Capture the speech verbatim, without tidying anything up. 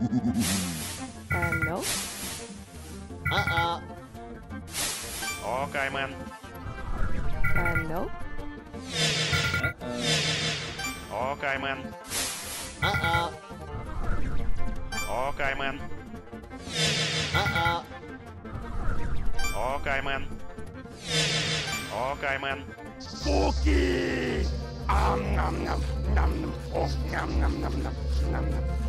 Uh, no. Uh-uh. Okay, man. Uh, no. Uh-uh. Okay, man. Uh-uh. Okay, man. Uh-uh. Okay, man. Okay, man. Spooky! Um, nom, nom, nom, nom. Oh, nom, nom, nom, nom, nom, nom.